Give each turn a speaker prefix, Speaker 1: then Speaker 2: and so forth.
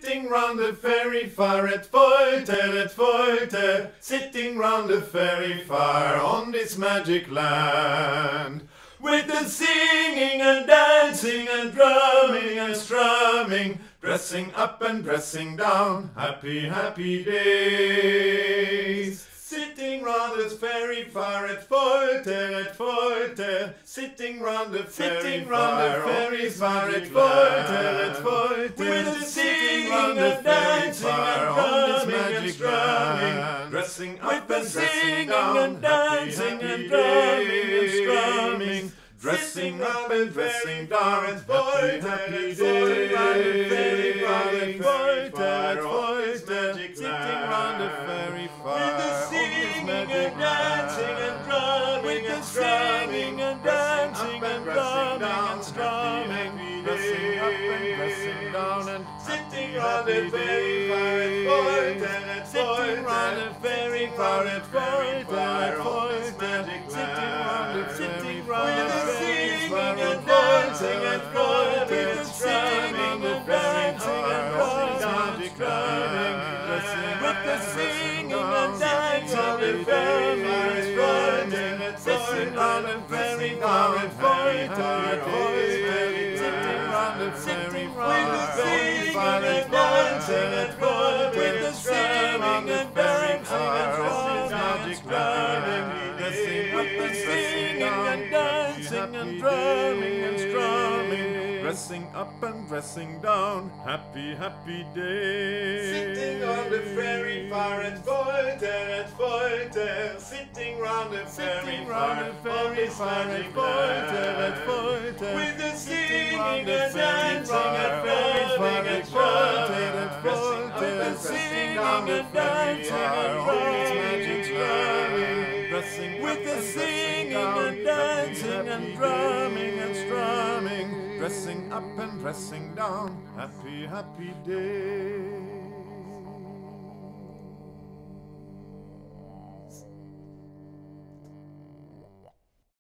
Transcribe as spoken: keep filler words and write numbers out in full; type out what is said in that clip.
Speaker 1: Sitting round the fairy fire at Folleterre, at Folleterre, sitting round the fairy fire on this magic land. With the singing and dancing and drumming and strumming, dressing up and dressing down, happy, happy days. Sitting round the fairy fire at Folleterre, at Folleterre, sitting round the fairy fire, fairy fire at Folleterre, at Folleterre, with the singing and dancing and drumming and strumming, dressing up and dressing down, dancing and drumming and strumming, dressing up and dressing down, at Folleterre, happy days. Fairy fire at Folleterre, at Folleterre, sitting round the fairy fire, and dancing and drumming and strumming and dancing and drumming and strumming, dressing up and dressing down and sitting round the fairy fire at Folleterre, sitting round the fairy fire at Folleterre, sitting round the sitting round the fairy fire and dancing and drumming and strumming and dancing and drumming and strumming, with the singing and dancing of the fairies running and sitting round the fairy fire at Folleterre, sitting round the fairy fire and dancing and drumming, with the singing and dancing and drumming and strumming, dressing up and singing and dancing and drumming and strumming, dressing up and dressing down, happy, happy days. Sitting on the fairy fire at Folleterre, at Folleterre, sitting round the fairy fire, fairy fire at Folleterre, at Folleterre, with the singing and dancing and drumming and strumming, at Folleterre, singing and dancing and drumming and strumming, dressing with the singing and dancing and drumming and strumming, dressing up and dressing down, happy, happy day.